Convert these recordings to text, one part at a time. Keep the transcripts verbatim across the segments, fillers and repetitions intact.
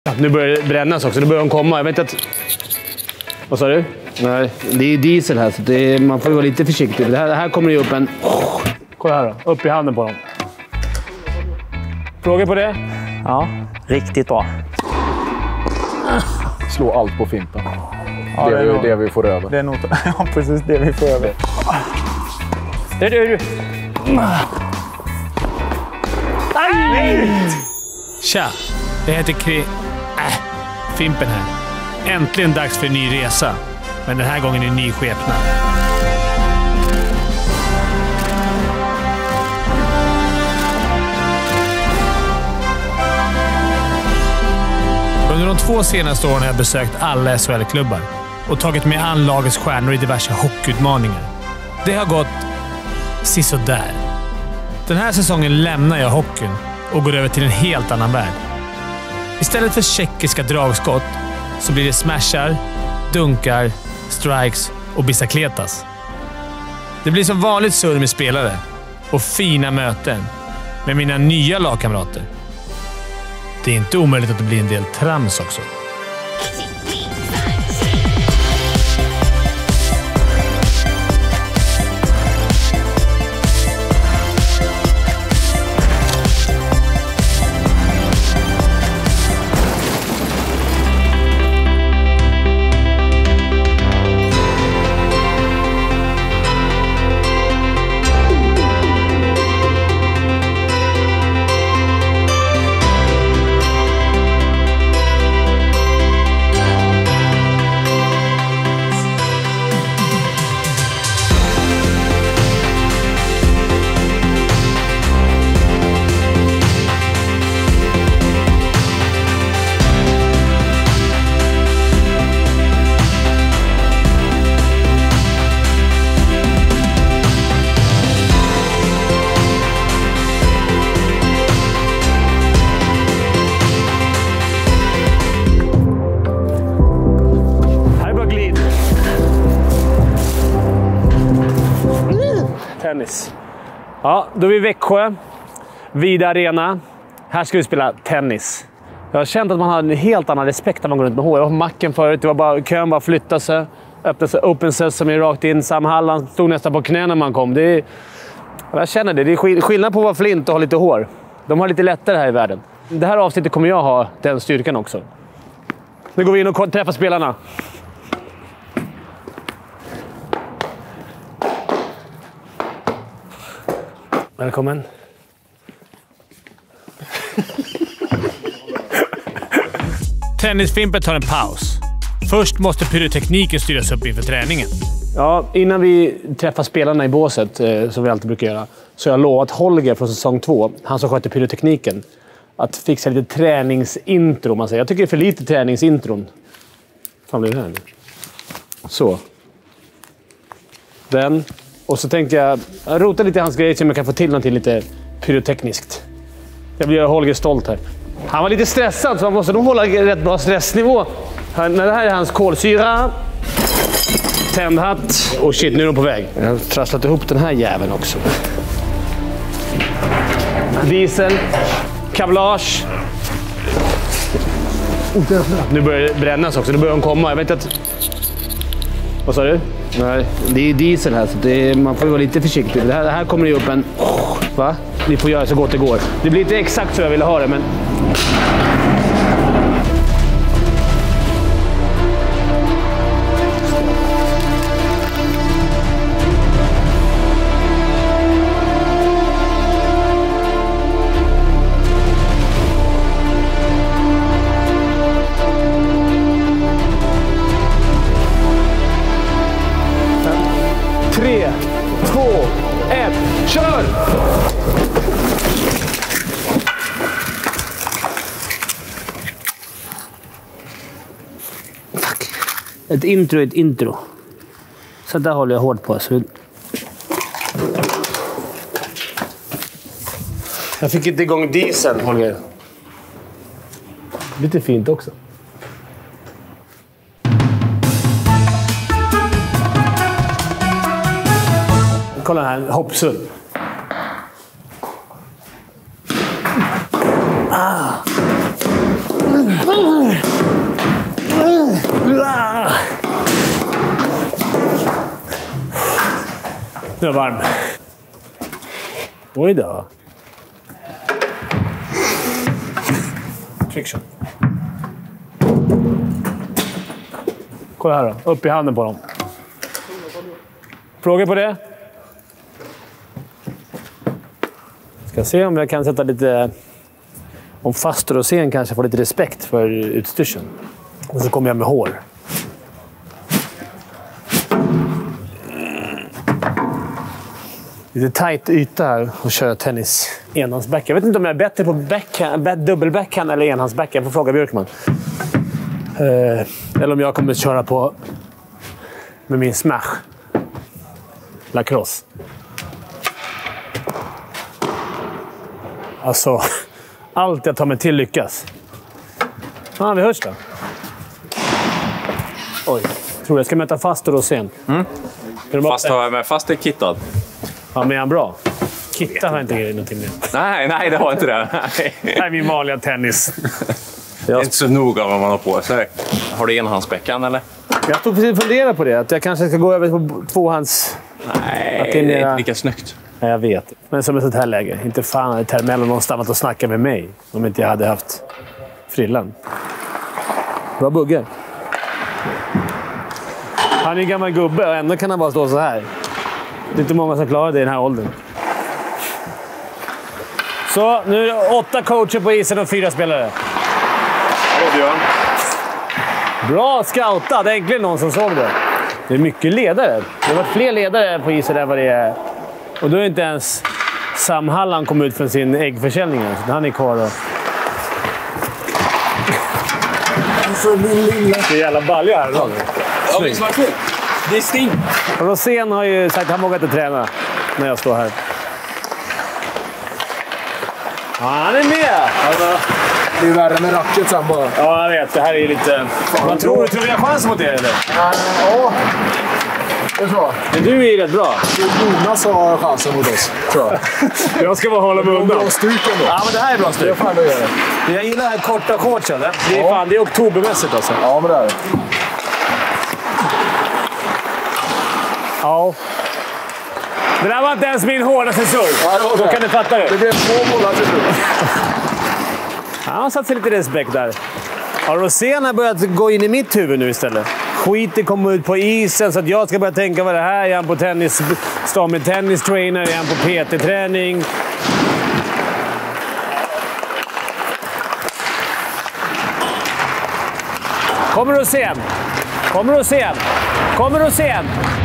Nu börjar det brännas också. Nu börjar de komma. Jag vet inte att... Vad sa du? Nej, det är diesel här så det är... man får vara lite försiktig. Det här, det här kommer ju upp en... Kolla här då. Upp i handen på dem. Frågor på det? Ja, riktigt bra. Slå allt på fimpen. Ja, det, det, är är nog, det vi får över. Det är nog ja, precis det vi får över. Det är du. Nej! Tja, det heter Kri... Äh, Fimpen här. Äntligen dags för en ny resa. Men den här gången i en ny skepnad. Under de två senaste åren har jag besökt alla S H L-klubbar och tagit med an lagets stjärnor i diverse hockeyutmaningar. Det har gått sisådär. Den här säsongen lämnar jag hockeyn och går över till en helt annan värld. Istället för tjeckiska dragskott så blir det smashar, dunkar, strikes och bicicletas. Det blir som vanligt surr med spelare och fina möten med mina nya lagkamrater. Det är inte omöjligt att det blir en del trams också. Tennis. Ja, då är vi i Växjö. Vida Arena. Här ska vi spela tennis. Jag har känt att man har en helt annan respekt när man går runt med hår. Jag var på macken förut. Det var bara, kön bara flyttade sig. Öppnade sig open sesame rakt in. Sam Halland stod nästan på knä när man kom. Det är, jag känner det. Det är skillnad på att vara flint och ha lite hår. De har lite lättare här i världen. Det här avsnittet kommer jag ha den styrkan också. Nu går vi in och träffar spelarna. Välkommen. Tennisfimpen tar en paus. Först måste pyrotekniken styras upp inför träningen. Ja, innan vi träffar spelarna i båset, eh, som vi alltid brukar göra, så har jag lovat Holger från säsong två, han som sköter pyrotekniken, att fixa lite träningsintro. Man säger. Jag tycker det är för lite träningsintron. Fan blir det här nu? Så. Den. Och så tänker jag, jag rotar lite i hans grejer så man kan få till någonting lite pyrotekniskt. Jag blir Holger stolt här. Han var lite stressad så man måste nog hålla rätt bra stressnivå. Han, det här är hans kolsyra. Tändhatt. Och shit, nu är de på väg. Jag har trasslat ihop den här jäveln också. Diesel. Kablage. Nu börjar det brännas också. Nu börjar de komma. Jag vet inte att... Vad sa du? Nej, det är diesel här så det är, man får vara lite försiktig. Det här, det här kommer ju upp en... Va? Ni får göra så gott det går. Det blir inte exakt så jag ville ha det, men... Tre, två, ett, kör! Fuck. Ett intro är ett intro. Så där håller jag hårt på. Så... Jag fick inte igång dieseln, Holger. Lite fint också. Kolla här, hoppsull. Ah. Nu är jag varm. Oj då. Friction. Kolla här då. Upp i handen på dem. Frågor på det? Ska se om jag kan sätta lite... Om fast och sen kanske får lite respekt för utstyrseln. Och så kommer jag med hår. Lite tajt yta här och köra tennis enhandsbackhand. Jag vet inte om jag är bättre på backhand, dubbelbackhand eller enhandsbackhand. Jag får fråga Björkman. Eh, eller om jag kommer att köra på med min smash. Lacrosse. Alltså, allt jag tar mig till lyckas. Ja, vi hörs då. Oj, tror jag ska möta fast och sen. Mm. Fast har jag med fast är kittad. Ja, men är han bra? Kitta har inte grejer någonting med. Nej, nej, det har inte det. Det här är min vanliga tennis. Det är inte så noga vad man har på sig. Har du enhandsbäckan eller? Jag stod precis och funderade på det. Att jag kanske ska gå över på tvåhands... Nej, att det är, mera... det är inte lika snyggt. Nej, jag vet. Men som ett sånt här läge. Inte fan hade Termello någon stannat och snackat med mig. Om inte jag hade haft frillan. Bra bugge. Han är en gammal gubbe och ändå kan han bara stå så här. Det är inte många som klarar det i den här åldern. Så, nu är det åtta coacher på isen och fyra spelare. Hallå Björn. Bra scoutat! Det är äntligen någon som såg det. Det är mycket ledare. Det har varit fler ledare på isen än vad det är. Och då är inte ens Sam Halland kom ut från sin äggförsäljning. Så han är kvar och... För min lilla... Det är jävla balja här idag. Ja, visst var det kul. Det är Sting. Rosén har ju sagt att han vågar inte träna när jag står här. Ja, han är med! Alltså... Det är värre med racket sen bara. Ja, jag vet. Det här är ju lite... Vad tror du? Tror du vi har chans mot det, eller? Ja, det tror jag. Men du är ju rätt bra. Jonas har chansen mot oss, tror jag. Jag ska bara hålla mig undan. Bra stryk ändå. Ja, men det här är bra stryk. Det är fan att göra det. Jag gillar det här korta shortsen. Det är, Ja. fan, det är oktobermässigt alltså. Ja, men det är det. Ja. Det där var inte ens min hårdaste surf. Ja, det var det. Då kan du fatta det. Det blev två bollar till slut. Han har satt sig lite respekt där. Ja, Rosén har börjat gå in i mitt huvud nu istället. Skiten kommer ut på isen så att jag ska börja tänka vad det här är. Är han på tennis, står med tennistrainer? Är han på P T-träning? Kommer Rosén? Kommer Rosén? Kommer Rosén?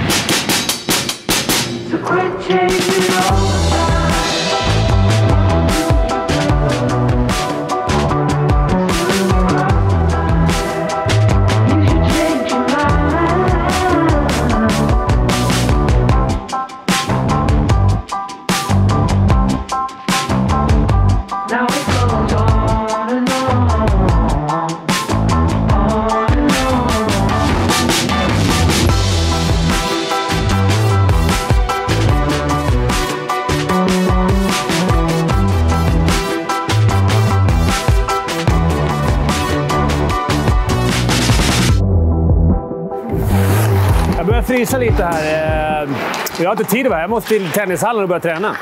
Jag börjar frysa lite här. Jag har inte tid att vara här. Jag måste till tennishallen och börja träna.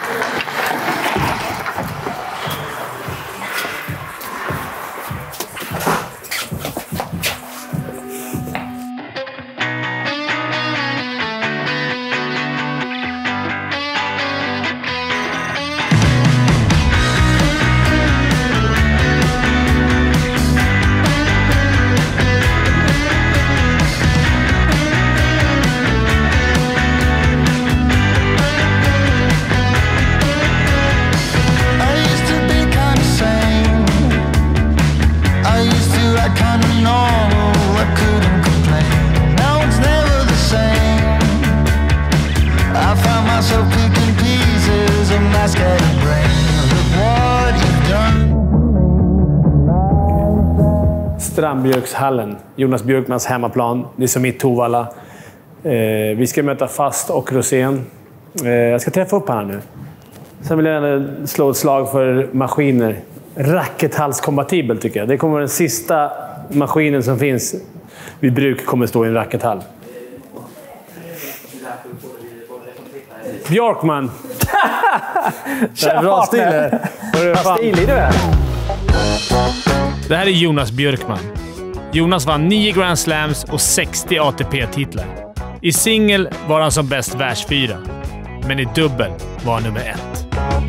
Strandbjörkshallen, Jonas Björkmans hemmaplan. Det är som mitt Tovalla. Eh, vi ska möta Fast och Rosén. Eh, jag ska träffa upp honom nu. Sen vill jag slå ett slag för maskiner. Rackethalskompatibel tycker jag. Det kommer vara den sista maskinen som finns vid bruk kommer stå i en rackethall. Björkman! Bra stil. Vad stilig du är. Det här är Jonas Björkman. Jonas vann nio Grand Slams och sextio A T P-titlar. I singel var han som bäst världsfyra, men i dubbel var han nummer ett.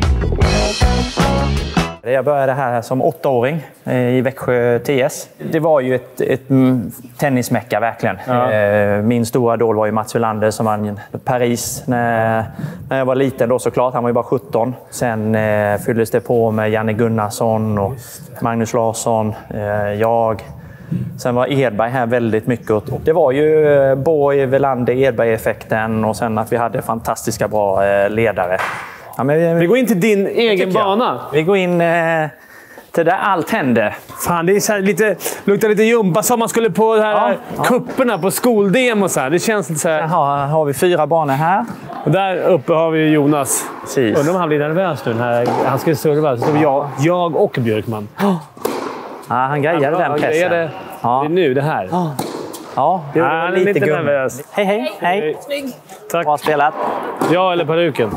Jag började här som åttaåring i Växjö T S. Det var ju ett, ett tennismäcka verkligen. Ja. Min stora idol var ju Mats Wilander som vann Paris när, när jag var liten då såklart. Han var ju bara sjutton. Sen eh, fylldes det på med Janne Gunnarsson och Magnus Larsson, eh, jag. Sen var Edberg här väldigt mycket. Och det var ju Borg, Wilander, Edberg-effekten och sen att vi hade fantastiska bra eh, ledare. Ja, men, vi går in till din egen bana. Vi går in eh, till där allt hände. Fan, det är så här lite, luktar lite jumpa som man skulle på de här ja, ja. kupperna på skoldemo. Så här. Det känns lite så här. Jaha, har vi fyra banor här. Och där uppe har vi Jonas. Precis. Undrar om han blir nervös nu. Här. Han ska serva. Så står jag, jag och Björkman. Ja, han grejade den pressen. Det, ja. det är nu det här. Ja, ja det ja, han är lite, lite nervös. Hej, hej. Hej. Snygg. Tack. Bra spelat. Ja, eller peruken.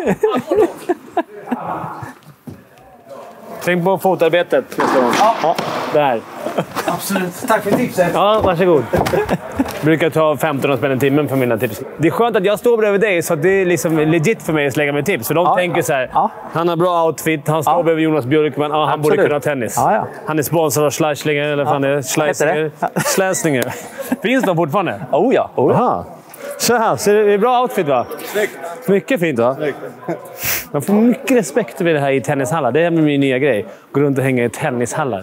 Tänk på fotarbetet nästa gång. Ja. ja, där. Absolut. Tack för tipset. Ja, varsågod. Brukar ta femton spänn en timmen för mina tips. Det är skönt att jag står bredvid dig så att det är liksom legit för mig att slänga med tips. För de ja, tänker så här, ja. han har bra outfit, han står ja. bredvid Jonas Björkman, ja, han Absolut. borde kunna tennis. Ja, ja. Han är sponsor av Schleislinger, eller vad ja. Schleisinger. Schleisinger. Finns de fortfarande? Oh ja. Oh, ja. Så här, så det är bra outfit va? Snyggt. Mycket fint va? Snyggt. Man får mycket respekt för det här i tennishallar. Det är min nya grej. Gå runt och hänga i tennishallar.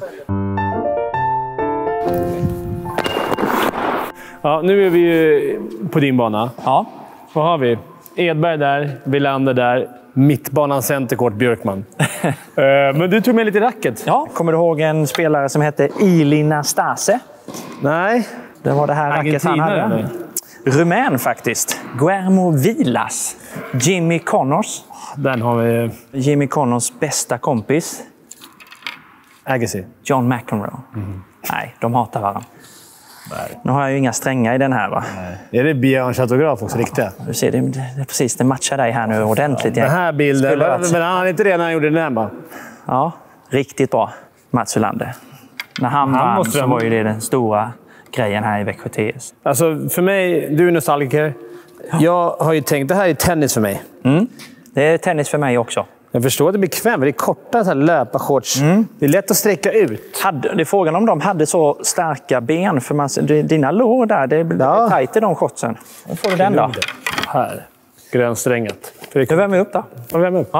Ja, nu är vi ju på din bana. Ja. Vad har vi? Edberg där, Wilander där. Mittbanan centerkort Björkman. uh, men du tog med lite racket. Ja, kommer du ihåg en spelare som hette Ilina Stase? Nej. Det var det här racket han hade. Eller? Rumän faktiskt. Guillermo Vilas. Jimmy Connors. Den har vi. Jimmy Connors bästa kompis. Agassi. John McEnroe. Mm. Nej, de hatar varandra. Nej. Nu har jag ju inga strängar i den här va? Nej. Är det Björn Chateaugraph också riktiga? Du ser, det, det är precis, det matchar dig här nu ordentligt. Ja, den här bilden, men han hade inte det när han gjorde den här bara. Ja, riktigt bra. Mats Wilander. När han, han vann så var ju det den stora grejen här i Växjö T S. Alltså för mig, du är nostalgiker. Ja. Jag har ju tänkt, det här är tennis för mig. Mm. Det är tennis för mig också. Jag förstår att det är bekvämt. Det är korta så här löparshorts. Mm. Det är lätt att sträcka ut. Hade, det är frågan om de hade så starka ben. För man, dina lår där, det är ja. tajt i de shortsen. Då får du den då. Här. Grönsträngat. Nu värmer vi upp då. Ja, värmer upp. Ja.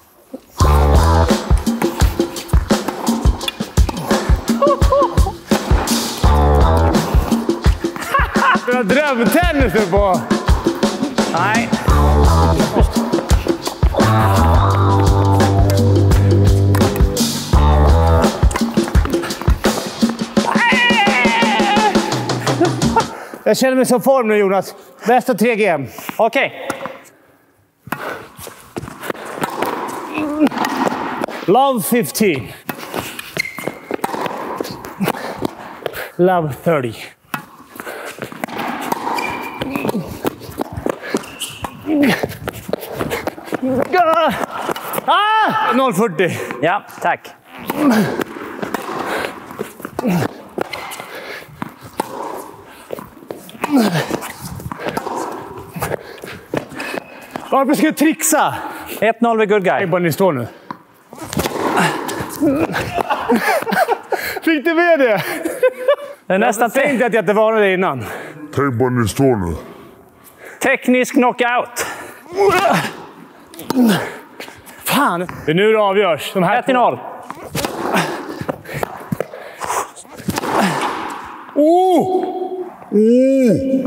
Du har drömtennis nu på. Nej. Jag känner mig som form nu, Jonas. Bästa tre G M. Okej. Okay. Love fifteen. Love thirty. Ah! noll fyrtio. Ja, tack. Varför ska jag trixa? ett noll vid good guy. Tänk på ni står nu. Fick du med det? Det är nästan jag tänkte att jag inte var det innan. Tänk på ni står nu. Teknisk knockout. Fan. Det är nu det avgörs. De här ett till noll. Oh! Mm.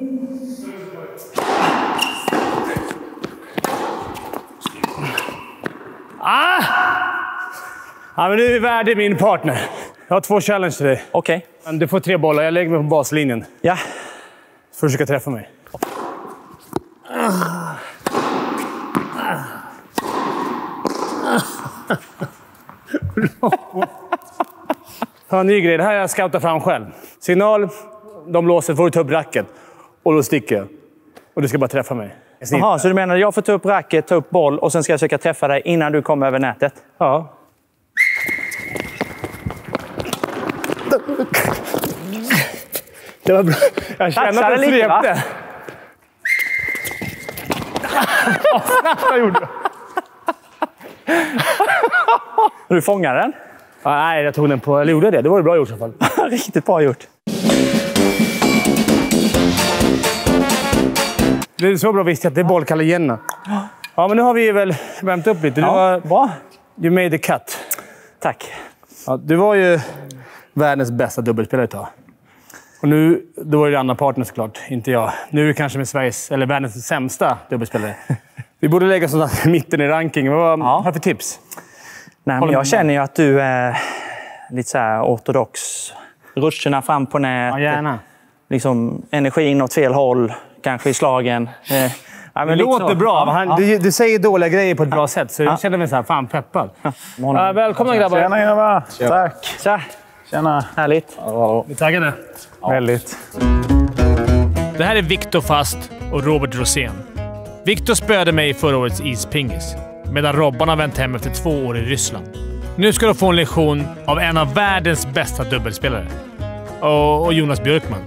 Ah! Ja, men nu är vi värdig min partner. Jag har två challenge till dig. Okej. Okay. Du får tre bollar. Jag lägger mig på baslinjen. Ja. Försöka träffa mig. Ja, ny grej. Det här har jag scoutat fram själv. Signal, de låser, får du ta upp racket. Och då sticker jag. Och du ska bara träffa mig. Jaha, så du menar att jag får ta upp racket, ta upp boll och sen ska jag försöka träffa dig innan du kommer över nätet? Ja. Det var bra. Jag känner att det svepte. Jag gjorde det. Du fångade den? Ah, nej, jag tog den på... Eller gjorde det. Det var bra gjort i alla fall. Riktigt bra gjort. Det är så bra visst att det är bollkalle igen. Ja, men nu har vi väl värmt upp lite. Du ja, var, bra. You made the cut. Tack. Ja, du var ju världens bästa dubbelspelare ett tag. Och nu, då var det andra partner såklart, inte jag. Nu är du kanske med Sveriges, eller världens sämsta dubbelspelare. Vi borde lägga sånt i mitten i rankingen. Vad ja. har du för tips? Nej, men jag känner ju att du är lite så här ortodox. Rutscherna fram på nät. Ja, gärna. Liksom energin åt fel håll. Kanske i slagen. Eh, ja, men det låter så. Bra. Han, ja. du, du säger dåliga grejer på ett bra sätt. Så jag ja. känner mig så här, fan peppad. Ja. Uh, välkomna grabbar. Tjena grabbar. Tack. Tja. Tjena. Härligt. Ja, vi taggade. Ja. Väldigt. Det här är Viktor Fast och Robert Rosén. Viktor spöade mig i förra årets ispingis, medan Robban har vänt hem efter två år i Ryssland. Nu ska du få en lektion av en av världens bästa dubbelspelare. Och, och Jonas Björkman.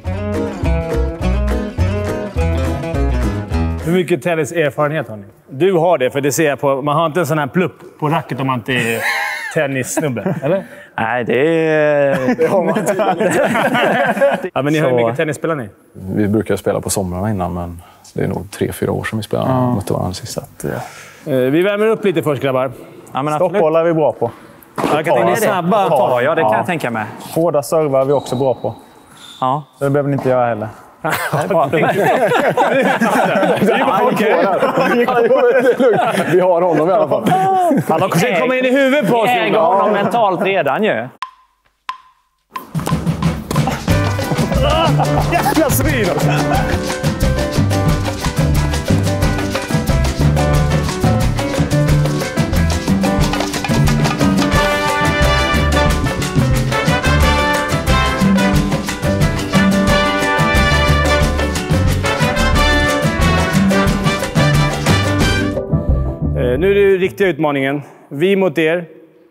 Hur mycket tenniserfarenhet har ni? Du har det, för det ser jag på... Man har inte en sån här plupp på racket om man inte är tennissnubbe, eller? Nej, det är... det har man inte. Ja, men ni har ju mycket tennis spelar ni? Vi brukar spela på somrarna innan, men det är nog tre, fyra år som vi spelar mm. mot varandra sista. Ja. Vi värmer upp lite först, grabbar. Ja, men stoppbollar är vi bra på. Jag kan tänka snabba ta. Ja, det kan ja. jag tänka mig. Hårda servar är vi också bra på. Ja. Det behöver ni inte göra heller. Vi har honom i alla fall. Han har försökt komma in i huvudet på oss. Vi äger honom mentalt redan ju. Jävla svin! Nu är det riktiga utmaningen. Vi mot er.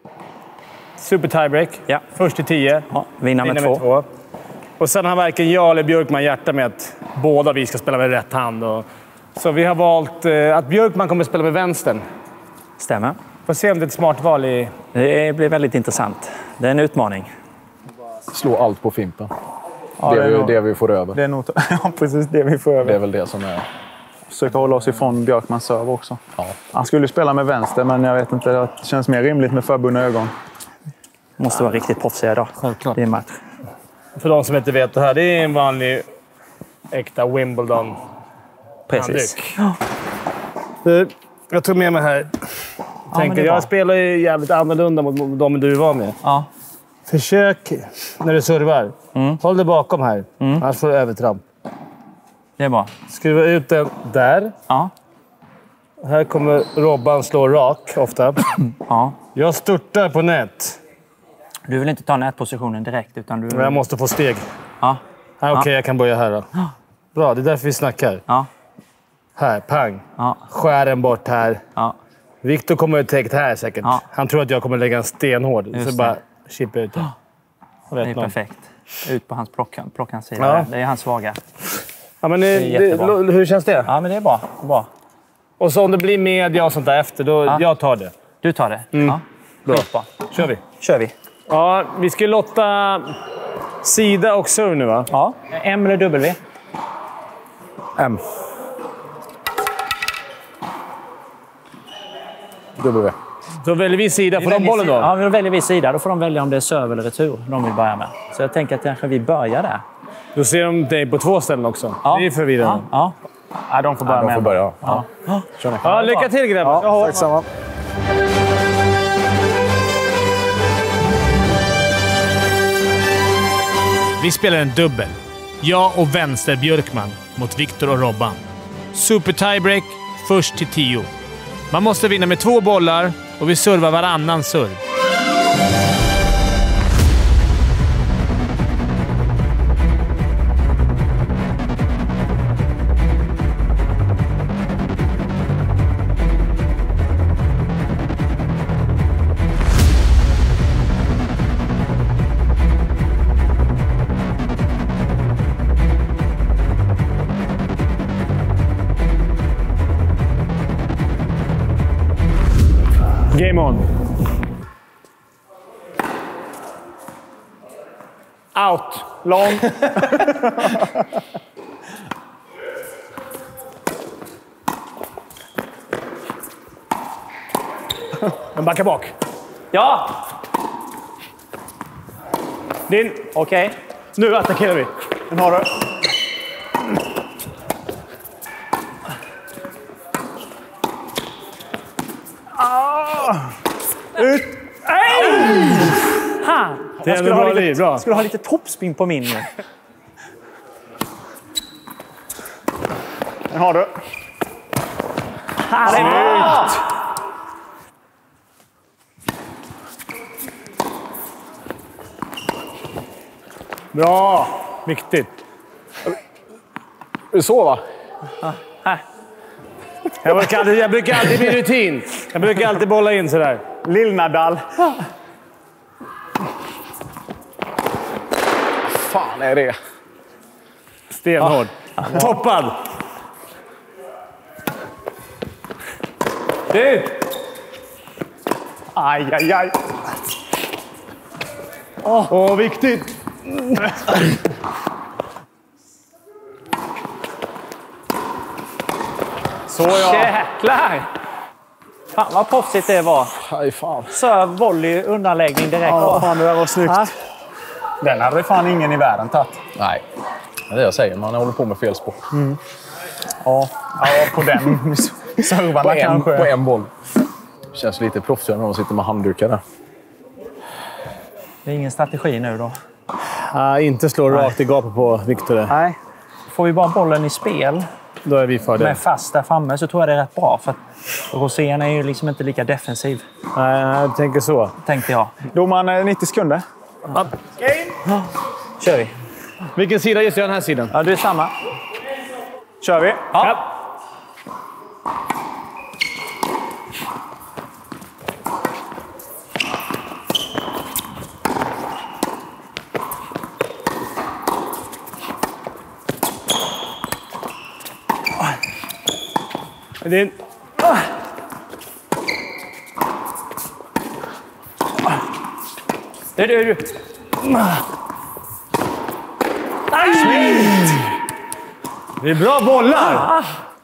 Super tiebreak. Ja. Först till tio. Ja, vinna med, med två. två. Och sen har varken jag eller Björkman hjärta med att båda vi ska spela med rätt hand. Och... Så vi har valt eh, att Björkman kommer att spela med vänstern. Stämmer. Får se om det är ett smart val i... Det blir väldigt intressant. Det är en utmaning. Slå allt på fimpen. Ja, det, det, är är ju nog... det vi får över. Det är nog... Ja, precis det vi får över. Det är väl det som är... Försöka hålla oss ifrån Björkmans serv också. Ja. Han skulle spela med vänster, men jag vet inte. Det känns mer rimligt med förbundna ögon. Måste vara riktigt proffsiga idag. Självklart. Det är en match. För de som inte vet det här, det är en vanlig äkta Wimbledon. Precis. handduk. Jag tog med mig här. Ja, Tänker, jag spelar ju jävligt annorlunda mot de du var med. Ja. Försök när du servar. Mm. Håll dig bakom här. Mm. Annars får du övertramp. Det är bra. Skruva ut den där. Ja. Här kommer Robban slå rak ofta. Ja. Jag störtar på nät. Du vill inte ta nätpositionen direkt, utan du... Jag måste få steg. Ja. Okej, okay, ja. jag kan börja här då. Bra, det är därför vi snackar. Ja. Här, pang. Ja. Skär den bort här. Ja. Viktor kommer att täckt här säkert. Ja. Han tror att jag kommer lägga en stenhård. Just så bara chippa ut det. Det är perfekt. Ut på hans plockan, plockans sida. Ja. Det är hans svaga. Ja, men det det, det, hur känns det? Ja, men det är bra. bra. Och så om det blir media och sånt där efter, då Ja. jag tar det. Du tar det? Mm. Ja. Bra. Bra. Kör vi. Kör vi. Ja, vi ska lotta sida och serve nu, va? Ja. M eller W? M. W. Då väljer vi sida. Får de bollen då? Ja, då väljer vi sida. Då får de välja om det är serve eller retur de vill börja med. Så jag tänker att kanske vi börjar där. Då ser de dig på två ställen också. Ja. Det är förvirrande. Ja. Ja. Ja, de får börja Ja, de med. får börja. Ja. Ja. Ja. Ja, lycka till, grabbar. Ja, tack samma. Vi spelar en dubbel. Jag och vänster Björkman mot Viktor och Robban. Super tiebreak, först till tio. Man måste vinna med två bollar och vi servar varannan serv. Game on. Out. Lång. Men backa bak. Ja! Din. Okej. Okay. Nu attackerar vi. Den har du. Ah. Ut! Nej! Ha. Det är skulle bra ha lite, liv. Bra. skulle ha lite toppspin på min nu. Den har du. Ah. Bra. Viktigt. Så va? Ah. Jag brukar alltid, jag brukar alltid bli rutin. Jag brukar alltid bolla in sådär. Lill-Nadal. Fan är det? Stenhård. Ah. Toppad. Du! Aj, aj, aj. Åh, oh. oh, viktigt. Så ja. Jäklar! Fan vad proffsigt det var. Aj, fan. Serve, volley, undanläggning direkt. Ja, fan, det där var snyggt. Ah. Den hade fan ingen i världen tagit. Nej, det är det jag säger. Man håller på med fel sport. Mm. Ja. Ja, på den. Servarna på, en, kanske. på en boll. Känns lite proffsigare när de sitter med handdukar där. Det är ingen strategi nu då? Ah, inte slå Nej. rakt i gapet på Victor. Nej. Får vi bara bollen i spel, då är vi för det. Med fast där framme, så tror jag det är rätt bra. För att Rosén är ju liksom inte lika defensiv. Nej, jag tänker så. Tänkte jag. Domaren nittio sekunder. Ja. Ja. Kör vi. Vilken sida just jag den här sidan? Ja, det är samma. Kör vi? Ja. ja. Din. Det är du. Det är bra bollar. Ah.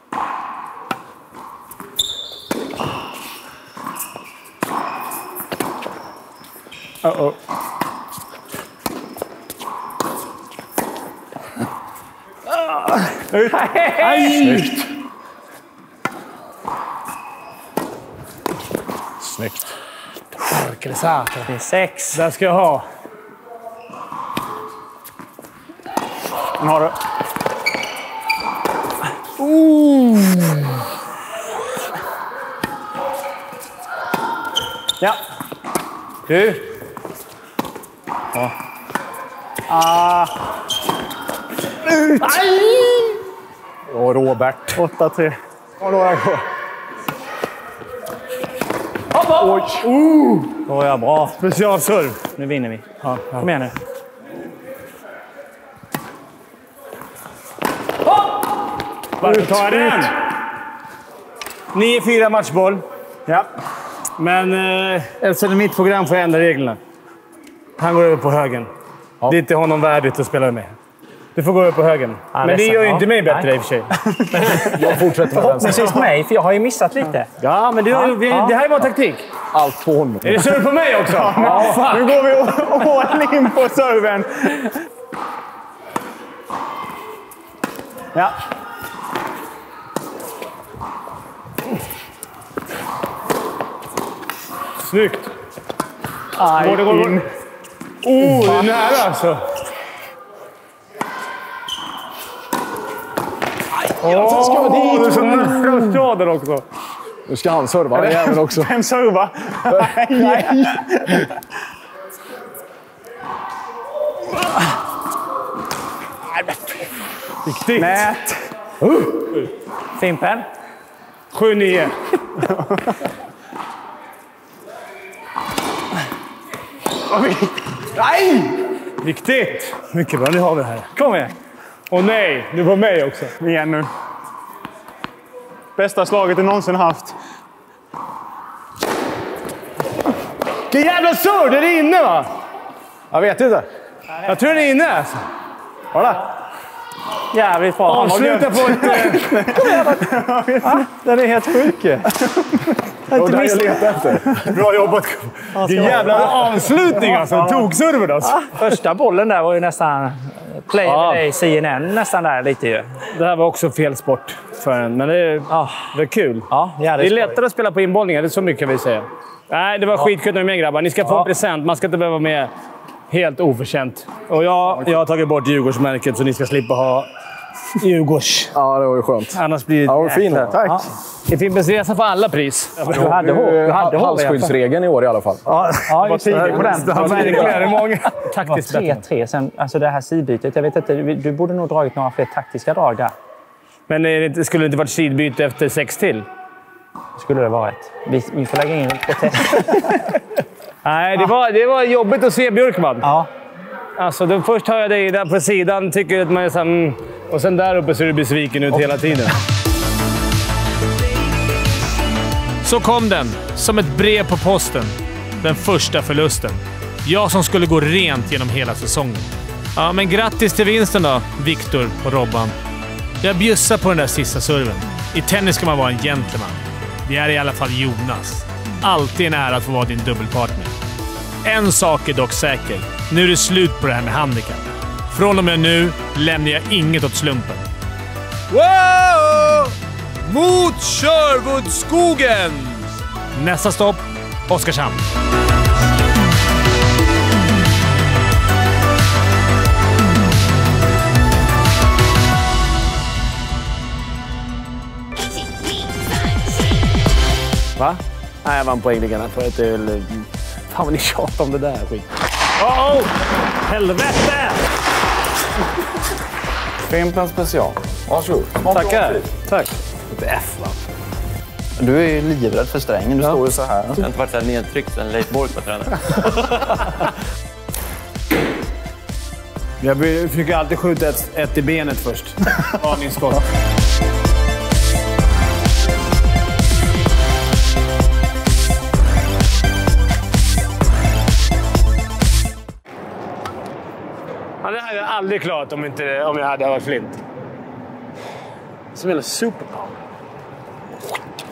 Uh-oh. Ut. Snyggt. Snyggt. Det är sex. Där ska jag ha. Den har du. Uh. Ja. Du. Ja. Ah. Ut! Och Robert. åtta tre. Och några kvar. Oj! Uh. Då är jag bra. Specialserv. Nu vinner vi. Ja, ja. Kom igen nu. Varför tar jag den? nio fyra matchboll. Ja. Men eh, eftersom det är mitt program får jag ändra reglerna. Han går över på högen. Ja. Det är inte honom värdigt att spela med. Du får gå över på högen. Ja, men det gör ju inte mig bättre. Nej. I och för sig. Jag fortsätter med Förhoppningsvis mig, för jag har ju missat lite. Ja, men du, ja, vi, ja. det här är bara taktik. Allt på honom. Är det serve på mig också? Ja, ja, nu går vi all in på serven. Ja. Snyggt. Aj, går det, går, in. Oh, det är nära alltså. Åh, ska jag dit? Du är så nära skador också. Nu ska han serva den jäveln också. Vem servar? Nej. Viktigt. Nät. Uh. Fimpen. sju nio. Nej! Viktigt. Mycket bra, nu har vi det här. Kom igen. Och nej, du var mig också. Igen nu. Bästa slaget du någonsin haft. Vilken jävla surr! Den är inne, va? Jag vet inte. Jag tror den är inne. Alltså. Kolla. Jävligt bra. Avsluta på ett... Ja, den är helt sjuk. Och det här jag letar efter. Bra jobbat. Vilken jävla avslutning alltså. Toksurven alltså. Första bollen där var ju nästan... Play Ja. ja. C N N nästan där lite ju. Det här var också fel sport för en, men det är, Ja. det är kul. Ja, Det är skoj. lättare att spela på inbollningar, det är så mycket kan vi säga. Nej, det var skitkul med grabbar. Ni ska få en present. Man ska inte behöva vara med helt oförtjänt. Och jag, jag har tagit bort Djurgårdsmärket så ni ska slippa ha Djurgårds. Ja, det var ju skönt. Annars blir det... Ja, vad fin. Tack. Ja. Det finns resa för alla pris. Du hade hår. Du hade hår. Halsskyddsregeln i år i alla fall. Ja, ja just det. På den. Ja, verkligen. Många. Det Taktiskt var bättre. tre tre sen. Alltså det här sidbytet. Jag vet inte, du, du borde nog dragit några fler taktiska drag där. Men är det inte, skulle det inte varit sidbyte efter sex till? Skulle det varit. Vi, vi får lägga in en protest. Nej, det var, det var jobbigt att se Björkman. Ja. Alltså, då först hör jag dig där på sidan, tycker att man är så här, mm, och sen där uppe så är du besviken ut hela tiden. Så kom den, som ett brev på posten. Den första förlusten. Jag som skulle gå rent genom hela säsongen. Ja, men grattis till vinsten då, Viktor och Robban. Jag bjussar på den där sista serven. I tennis ska man vara en gentleman. Det är i alla fall Jonas. Alltid en ära att få vara din dubbelpartner. En sak är dock säker. Nu är det slut på det här med handikapp. Från och med nu lämnar jag inget åt slumpen. Wow! Mot Sherwoodskogen! Nästa stopp, Oskarshamn. Va? Nej, jag vann poängligan för att det är väl... Fan vad ni tjatar om det där skit. Oh, oh! Helvete! Fimpen special. Varsågod. Tackar. Tack. Lite F, va? Du är livrädd för strängen. Du står ju så här. Jag har inte varit så här nedtryckt sen Leif Bork var tränare. Jag försöker alltid skjuta ett, ett i benet först. Varningsskott. Ja, det hade jag aldrig klarat om, inte, om jag hade varit Flint. Som en superpower.